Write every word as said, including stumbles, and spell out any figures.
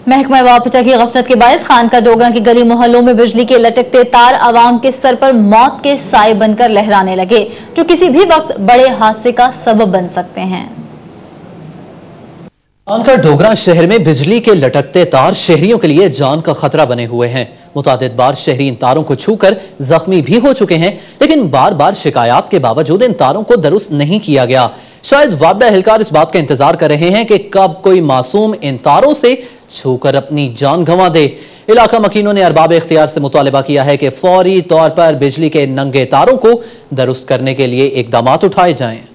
महकमा वापचा की गफलत के बायस खानका डोगरा की गली मोहल्लों में बिजली के लटकते तार आवाम के सर पर मौत के साए बनकर लहराने लगे, जो किसी भी वक्त बड़े हादसे का सबब बन सकते हैं। खानका डोगरा शहर में बिजली के लटकते तार शहरियों के लिए जान का खतरा बने हुए हैं। मुतादिद बार शहरी इन तारों को छूकर जख्मी भी हो चुके हैं, लेकिन बार बार शिकायत के बावजूद इन तारों को दुरुस्त नहीं किया गया। शायद वापडा एहलकार इस बात का इंतजार कर रहे हैं कि कब कोई मासूम इन तारों से छूकर अपनी जान गंवा दे। इलाका मकीनों ने अरबाब इख्तियार से मुतालबा किया है कि फौरी तौर पर बिजली के नंगे तारों को दुरुस्त करने के लिए इकदाम उठाए जाएं।